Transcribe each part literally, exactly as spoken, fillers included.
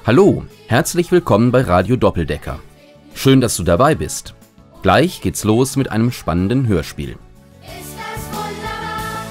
Hallo, herzlich willkommen bei Radio Doppeldecker. Schön, dass du dabei bist. Gleich geht's los mit einem spannenden Hörspiel. Ist das wunderbar?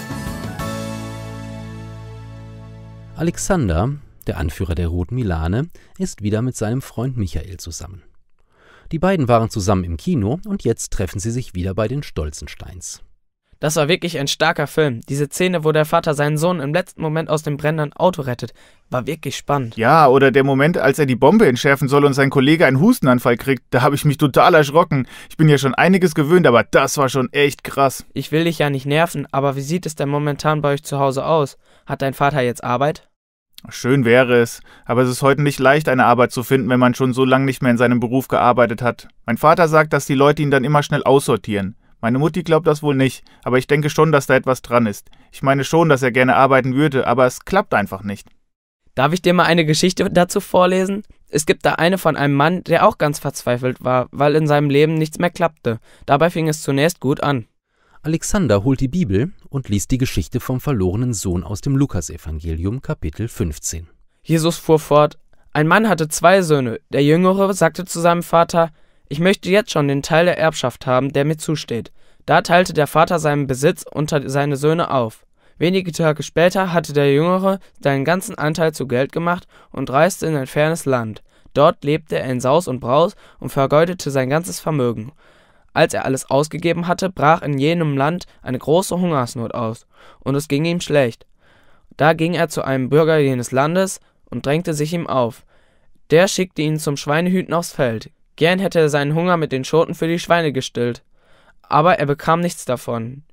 Alexander, der Anführer der Roten Milane, ist wieder mit seinem Freund Michael zusammen. Die beiden waren zusammen im Kino und jetzt treffen sie sich wieder bei den Stolzensteins. Das war wirklich ein starker Film. Diese Szene, wo der Vater seinen Sohn im letzten Moment aus dem brennenden Auto rettet, war wirklich spannend. Ja, oder der Moment, als er die Bombe entschärfen soll und sein Kollege einen Hustenanfall kriegt, da habe ich mich total erschrocken. Ich bin ja schon einiges gewöhnt, aber das war schon echt krass. Ich will dich ja nicht nerven, aber wie sieht es denn momentan bei euch zu Hause aus? Hat dein Vater jetzt Arbeit? Schön wäre es, aber es ist heute nicht leicht, eine Arbeit zu finden, wenn man schon so lange nicht mehr in seinem Beruf gearbeitet hat. Mein Vater sagt, dass die Leute ihn dann immer schnell aussortieren. Meine Mutti glaubt das wohl nicht, aber ich denke schon, dass da etwas dran ist. Ich meine schon, dass er gerne arbeiten würde, aber es klappt einfach nicht. Darf ich dir mal eine Geschichte dazu vorlesen? Es gibt da eine von einem Mann, der auch ganz verzweifelt war, weil in seinem Leben nichts mehr klappte. Dabei fing es zunächst gut an. Alexander holt die Bibel und liest die Geschichte vom verlorenen Sohn aus dem Lukasevangelium, Kapitel fünfzehn. Jesus fuhr fort: Ein Mann hatte zwei Söhne. Der Jüngere sagte zu seinem Vater: Ich möchte jetzt schon den Teil der Erbschaft haben, der mir zusteht. Da teilte der Vater seinen Besitz unter seine Söhne auf. Wenige Tage später hatte der Jüngere seinen ganzen Anteil zu Geld gemacht und reiste in ein fernes Land. Dort lebte er in Saus und Braus und vergeudete sein ganzes Vermögen. Als er alles ausgegeben hatte, brach in jenem Land eine große Hungersnot aus, und es ging ihm schlecht. Da ging er zu einem Bürger jenes Landes und drängte sich ihm auf. Der schickte ihn zum Schweinehüten aufs Feld. Gern hätte er seinen Hunger mit den Schoten für die Schweine gestillt, aber er bekam nichts davon.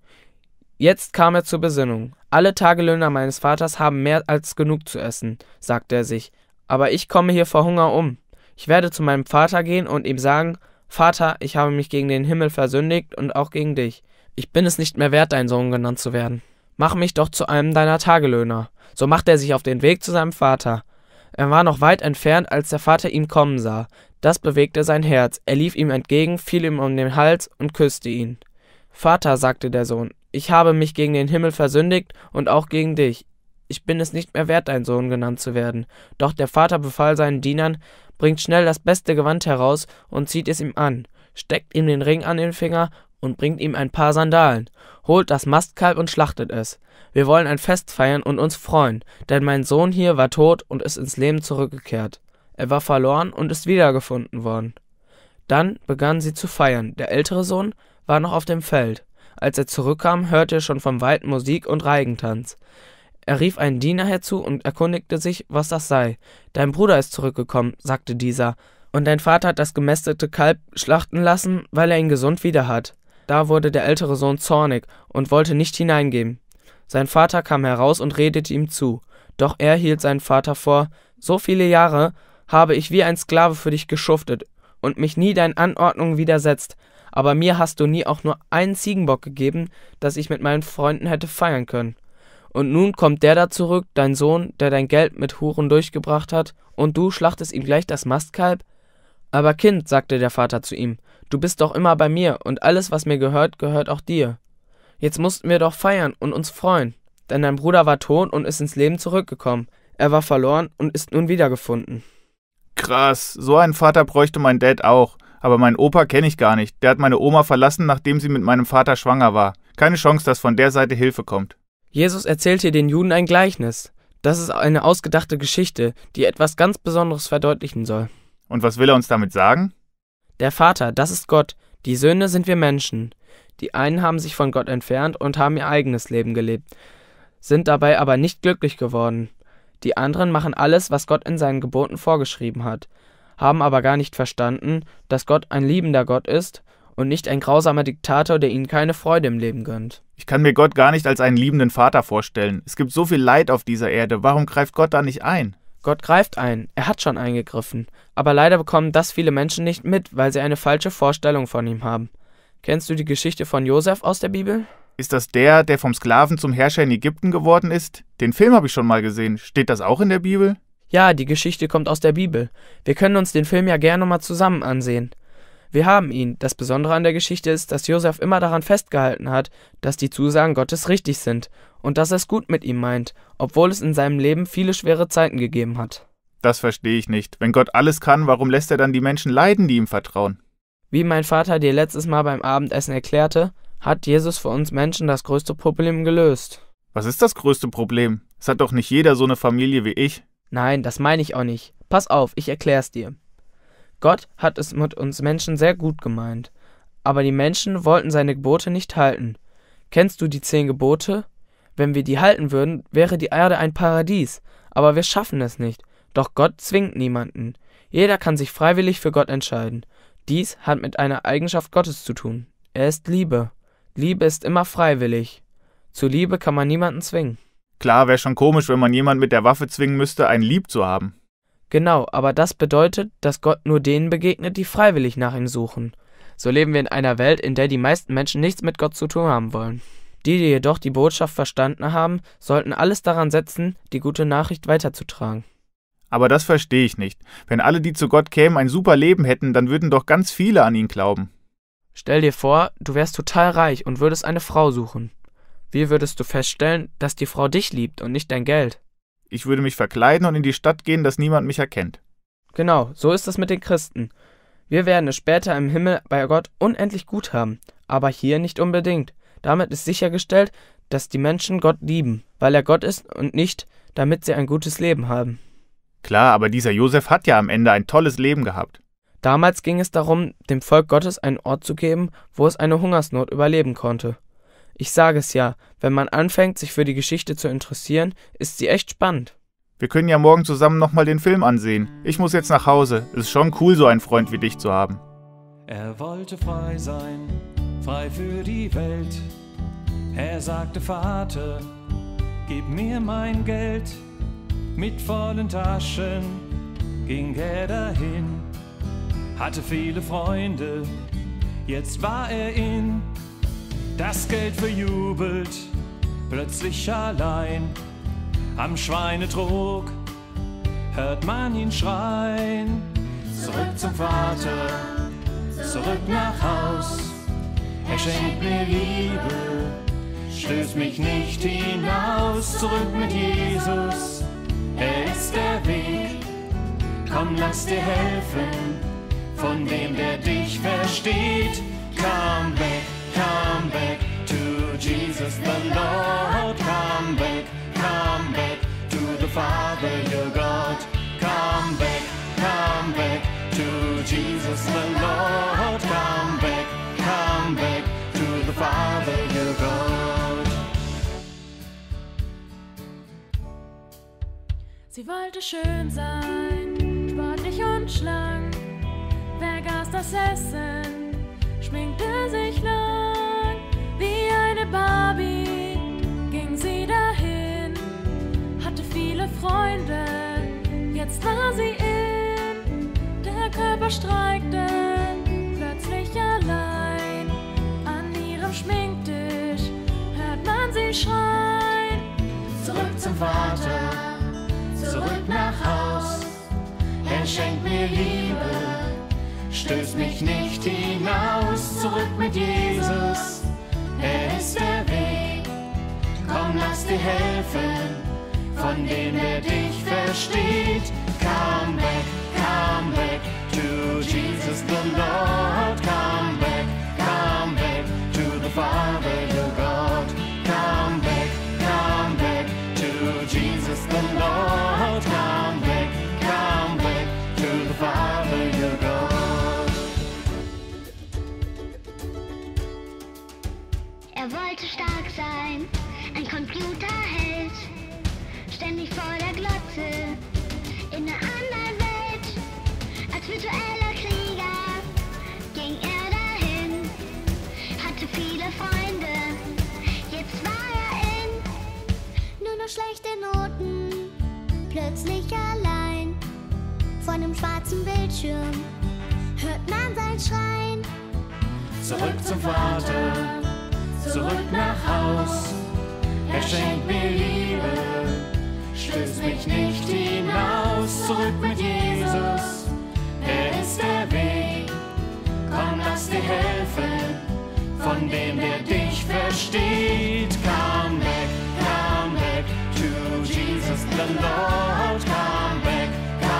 Jetzt kam er zur Besinnung. Alle Tagelöhner meines Vaters haben mehr als genug zu essen, sagte er sich, aber ich komme hier vor Hunger um. Ich werde zu meinem Vater gehen und ihm sagen: Vater, ich habe mich gegen den Himmel versündigt und auch gegen dich. Ich bin es nicht mehr wert, dein Sohn genannt zu werden. Mach mich doch zu einem deiner Tagelöhner. So machte er sich auf den Weg zu seinem Vater. Er war noch weit entfernt, als der Vater ihn kommen sah. Das bewegte sein Herz. Er lief ihm entgegen, fiel ihm um den Hals und küsste ihn. Vater, sagte der Sohn, ich habe mich gegen den Himmel versündigt und auch gegen dich. Ich bin es nicht mehr wert, dein Sohn genannt zu werden. Doch der Vater befahl seinen Dienern: Bringt schnell das beste Gewand heraus und zieht es ihm an, steckt ihm den Ring an den Finger und bringt ihm ein paar Sandalen. Holt das Mastkalb und schlachtet es. Wir wollen ein Fest feiern und uns freuen, denn mein Sohn hier war tot und ist ins Leben zurückgekehrt. Er war verloren und ist wiedergefunden worden. Dann begannen sie zu feiern. Der ältere Sohn war noch auf dem Feld. Als er zurückkam, hörte er schon vom Wald Musik und Reigentanz. Er rief einen Diener herzu und erkundigte sich, was das sei. Dein Bruder ist zurückgekommen, sagte dieser, und dein Vater hat das gemästete Kalb schlachten lassen, weil er ihn gesund wieder hat. Da wurde der ältere Sohn zornig und wollte nicht hineingehen. Sein Vater kam heraus und redete ihm zu. Doch er hielt seinen Vater vor: So viele Jahre habe ich wie ein Sklave für dich geschuftet und mich nie deinen Anordnungen widersetzt, aber mir hast du nie auch nur einen Ziegenbock gegeben, dass ich mit meinen Freunden hätte feiern können. Und nun kommt der da zurück, dein Sohn, der dein Geld mit Huren durchgebracht hat, und du schlachtest ihm gleich das Mastkalb? Aber Kind, sagte der Vater zu ihm, du bist doch immer bei mir, und alles, was mir gehört, gehört auch dir. Jetzt mussten wir doch feiern und uns freuen, denn dein Bruder war tot und ist ins Leben zurückgekommen. Er war verloren und ist nun wiedergefunden. Krass, so einen Vater bräuchte mein Dad auch. Aber meinen Opa kenne ich gar nicht. Der hat meine Oma verlassen, nachdem sie mit meinem Vater schwanger war. Keine Chance, dass von der Seite Hilfe kommt. Jesus erzählt hier den Juden ein Gleichnis. Das ist eine ausgedachte Geschichte, die etwas ganz Besonderes verdeutlichen soll. Und was will er uns damit sagen? Der Vater, das ist Gott. Die Söhne sind wir Menschen. Die einen haben sich von Gott entfernt und haben ihr eigenes Leben gelebt, sind dabei aber nicht glücklich geworden. Die anderen machen alles, was Gott in seinen Geboten vorgeschrieben hat, haben aber gar nicht verstanden, dass Gott ein liebender Gott ist und nicht ein grausamer Diktator, der ihnen keine Freude im Leben gönnt. Ich kann mir Gott gar nicht als einen liebenden Vater vorstellen. Es gibt so viel Leid auf dieser Erde. Warum greift Gott da nicht ein? Gott greift ein. Er hat schon eingegriffen. Aber leider bekommen das viele Menschen nicht mit, weil sie eine falsche Vorstellung von ihm haben. Kennst du die Geschichte von Josef aus der Bibel? Ist das der, der vom Sklaven zum Herrscher in Ägypten geworden ist? Den Film habe ich schon mal gesehen. Steht das auch in der Bibel? Ja, die Geschichte kommt aus der Bibel. Wir können uns den Film ja gerne mal zusammen ansehen. Wir haben ihn. Das Besondere an der Geschichte ist, dass Josef immer daran festgehalten hat, dass die Zusagen Gottes richtig sind und dass er es gut mit ihm meint, obwohl es in seinem Leben viele schwere Zeiten gegeben hat. Das verstehe ich nicht. Wenn Gott alles kann, warum lässt er dann die Menschen leiden, die ihm vertrauen? Wie mein Vater dir letztes Mal beim Abendessen erklärte, hat Jesus für uns Menschen das größte Problem gelöst. Was ist das größte Problem? Es hat doch nicht jeder so eine Familie wie ich. Nein, das meine ich auch nicht. Pass auf, ich erklär's dir. Gott hat es mit uns Menschen sehr gut gemeint. Aber die Menschen wollten seine Gebote nicht halten. Kennst du die zehn Gebote? Wenn wir die halten würden, wäre die Erde ein Paradies. Aber wir schaffen es nicht. Doch Gott zwingt niemanden. Jeder kann sich freiwillig für Gott entscheiden. Dies hat mit einer Eigenschaft Gottes zu tun. Er ist Liebe. Liebe ist immer freiwillig. Zu Liebe kann man niemanden zwingen. Klar, wäre schon komisch, wenn man jemanden mit der Waffe zwingen müsste, einen lieb zu haben. Genau, aber das bedeutet, dass Gott nur denen begegnet, die freiwillig nach ihm suchen. So leben wir in einer Welt, in der die meisten Menschen nichts mit Gott zu tun haben wollen. Die, die jedoch die Botschaft verstanden haben, sollten alles daran setzen, die gute Nachricht weiterzutragen. Aber das verstehe ich nicht. Wenn alle, die zu Gott kämen, ein super Leben hätten, dann würden doch ganz viele an ihn glauben. Stell dir vor, du wärst total reich und würdest eine Frau suchen. Wie würdest du feststellen, dass die Frau dich liebt und nicht dein Geld? Ich würde mich verkleiden und in die Stadt gehen, dass niemand mich erkennt. Genau, so ist es mit den Christen. Wir werden es später im Himmel bei Gott unendlich gut haben, aber hier nicht unbedingt. Damit ist sichergestellt, dass die Menschen Gott lieben, weil er Gott ist und nicht, damit sie ein gutes Leben haben. Klar, aber dieser Josef hat ja am Ende ein tolles Leben gehabt. Damals ging es darum, dem Volk Gottes einen Ort zu geben, wo es eine Hungersnot überleben konnte. Ich sage es ja, wenn man anfängt, sich für die Geschichte zu interessieren, ist sie echt spannend. Wir können ja morgen zusammen nochmal den Film ansehen. Ich muss jetzt nach Hause. Es ist schon cool, so einen Freund wie dich zu haben. Er wollte frei sein, frei für die Welt. Er sagte, Vater, gib mir mein Geld. Mit vollen Taschen ging er dahin, hatte viele Freunde, jetzt war er in das Geld verjubelt, plötzlich allein. Am Schweinetrog hört man ihn schreien. Zurück zum Vater, zurück nach Haus. Er schenkt mir Liebe, stößt mich nicht hinaus. Zurück mit Jesus, er ist der Weg. Komm, lass dir helfen, von dem, der dich versteht. Come back, come back to Jesus the Lord. Come back, come back to the Father your God. Come back, come back to Jesus the Lord. Come back, come back to the Father your God. Sie wollte schön sein, sportlich und schlank, vergaß das Essen, schminkte sich lang. Wie eine Barbie ging sie dahin, hatte viele Freunde, jetzt war sie in. Der Körper streikte plötzlich allein, an ihrem Schminktisch hört man sie schreien. Zurück zum Vater, zurück nach Haus. Er schenkt mir Liebe, stößt mich nicht hinaus. Zurück mit Jesus, er ist der Weg. Komm, lass dir helfen, von dem, der dich versteht. Come back, come back to Jesus the Lord. Come back, come back to the Father your God. Come back, come back to Jesus the Lord. Come back, come back to the Father your God. Er wollte stark sein, ein Computerheld, ständig vor der Glotze, in einer anderen Welt. Als virtueller Krieger ging er dahin, hatte viele Freunde, jetzt war er in. Nur noch schlechte Noten, plötzlich allein, vor einem schwarzen Bildschirm hört man sein Schreien. Zurück zum Vater, zurück nach Haus. Er schenkt mir Liebe, stößt mich nicht hinaus. Zurück mit Jesus, er ist der Weg. Komm, lass dir helfen, von dem, der dich versteht. Come back, come back to Jesus the Lord. Come back, come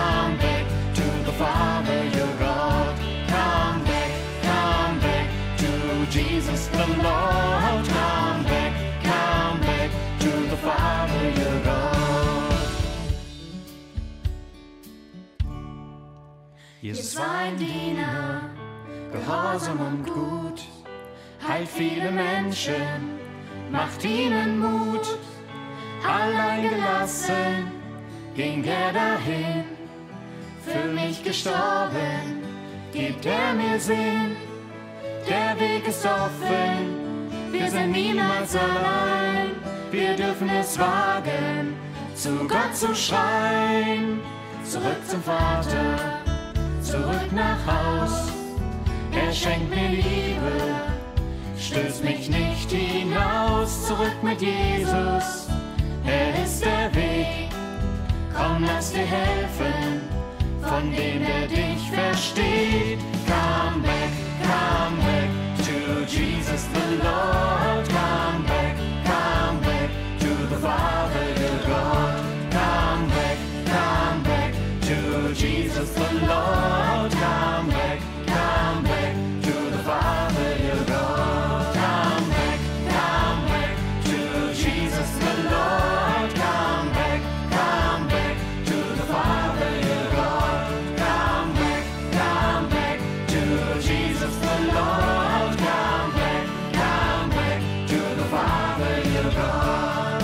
Jesus war ein Diener, gehorsam und gut, heilt viele Menschen, macht ihnen Mut. Allein gelassen ging er dahin, für mich gestorben, gibt er mir Sinn. Der Weg ist offen, wir sind niemals allein. Wir dürfen es wagen, zu Gott zu schreien. Zurück zum Vater, zurück nach Haus. Er schenkt mir Liebe, stößt mich nicht hinaus. Zurück mit Jesus, er ist der Weg. Komm, lass dir helfen, von dem der dich versteht. Come back, come back to Jesus the Lord. Come back, come back to the Father your God. Come back, come back to Jesus the Lord. Come back, come back to the Father your God. Come back, come back to Jesus the Lord. Come back, come back to the Father your God. Come back, come back to Jesus the Lord. Come back, come back to the Father your God.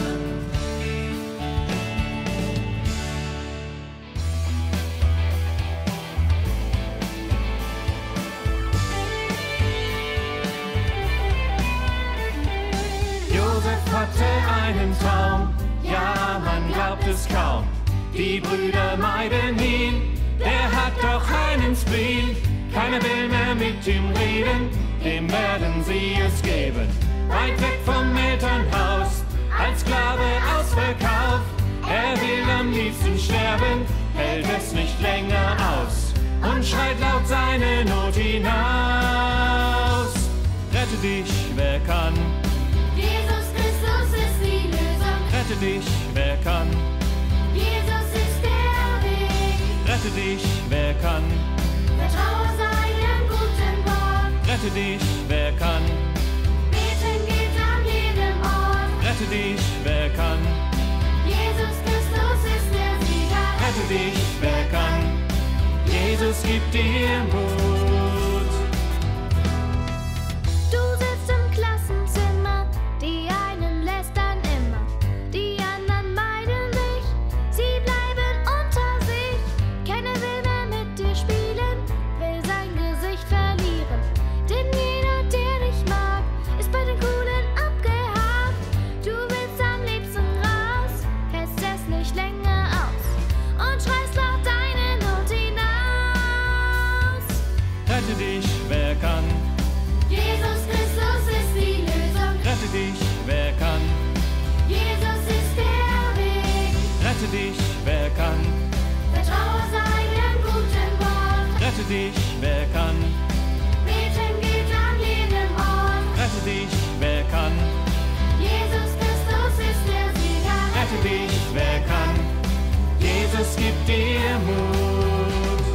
Josef hatte einen Traum, ja, man glaubt es kaum. Die Brüder meiden ihn, der hat doch einen Spleen. Keiner will mehr mit ihm reden, dem werden sie es geben. Weit weg vom Elternhaus, als Sklave ausverkauft. Er will am liebsten sterben, hält es nicht länger aus und schreit laut seine Not hinaus. Rette dich, wer kann. Jesus Christus ist die Lösung. Rette dich, wer kann. Jesus ist der Weg. Rette dich, wer kann. Vertraue seinem guten Wort. Rette dich, wer kann. Beten geht an jedem Ort. Rette dich, wer kann. Jesus Christus ist der Sieger. Rette dich, wer kann. Jesus gibt dir Mut. Du sitzt im Klassenzimmer, die einen lästern immer, die anderen meiden dich, sie bleiben unter sich. Keiner will mehr mit dir spielen, will sein Gesicht verlieren, denn jeder, der dich mag, ist bei den Coolen abgehakt. Du willst am liebsten raus, hältst es nicht länger aus und schreist laut deine Not hinaus. Rette dich, wer kann. Jesus Christus ist die Lösung. Rette dich, wer kann. Jesus ist der Weg. Rette dich, wer kann. Vertraue seinem guten Wort. Rette dich, wer kann. Beten geht an jedem Ort. Rette dich, wer kann. Jesus Christus ist der Sieger. Rette dich, wer kann. Jesus gibt dir Mut.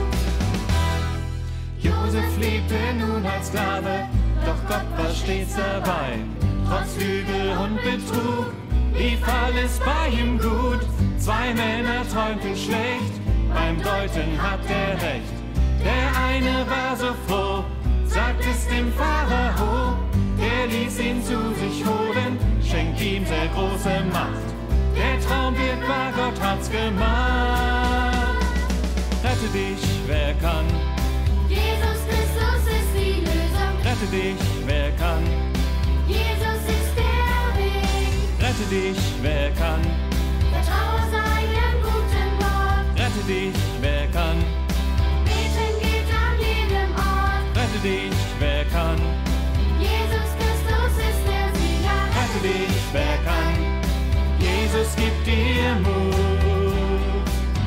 Josef lebte nun als Sklave, doch Gott war stets dabei. Trotz Lüge und Betrug lief alles bei ihm gut. Zwei Männer träumten schlecht, beim Deuten hat er recht. Der eine war so froh, sagt es dem Pharao. Der ließ ihn zu sich holen, schenkt ihm sehr große Macht. Der Traum wird wahr, Gott hat's gemacht. Rette dich, wer kann. Jesus Christus ist die Lösung. Rette dich, wer kann. Jesus ist der Weg. Rette dich, wer kann. Vertraue seinem guten Wort. Rette dich, wer kann. Beten geht an jedem Ort. Rette dich, wer kann. Jesus Christus ist der Sieger. Rette dich, wer kann. Jesus gibt dir Mut.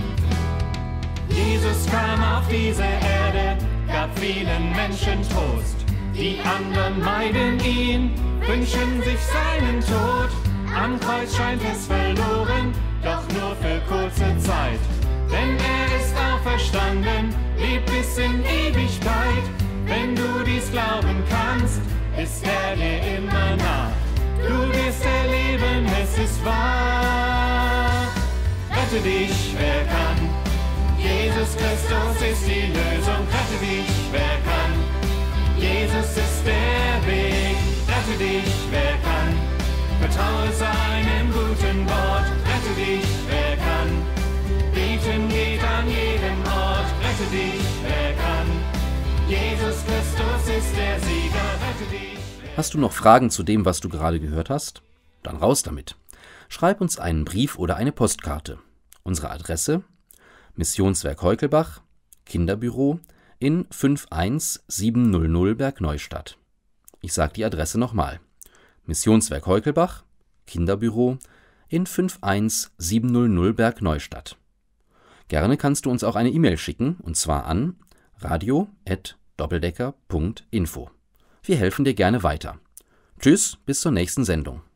Jesus kam auf diese Erde, gab vielen Menschen Trost. Die anderen meiden ihn, wünschen sich seinen Tod. Am Kreuz scheint es verloren, doch nur für kurze Zeit. Denn er ist auferstanden, lebt bis in Ewigkeit. Wenn du dies glauben kannst, ist er dir immer nah. Du wirst erleben, es ist wahr. Rette dich, wer kann. Jesus Christus ist die Lösung, rette dich, wer kann. Jesus ist der Weg, rette dich, wer kann. Vertraue seinem guten Wort, rette dich, wer kann. Beten geht an jedem Ort, rette dich, wer kann. Jesus Christus ist der Sieger, rette dich. Hast du noch Fragen zu dem, was du gerade gehört hast? Dann raus damit. Schreib uns einen Brief oder eine Postkarte. Unsere Adresse: Missionswerk Heukelbach, Kinderbüro in fünf eins sieben null null Bergneustadt. Ich sage die Adresse nochmal. Missionswerk Heukelbach, Kinderbüro in fünf eins sieben null null Bergneustadt. Gerne kannst du uns auch eine E-Mail schicken, und zwar an radio at doppeldecker punkt info. Wir helfen dir gerne weiter. Tschüss, bis zur nächsten Sendung.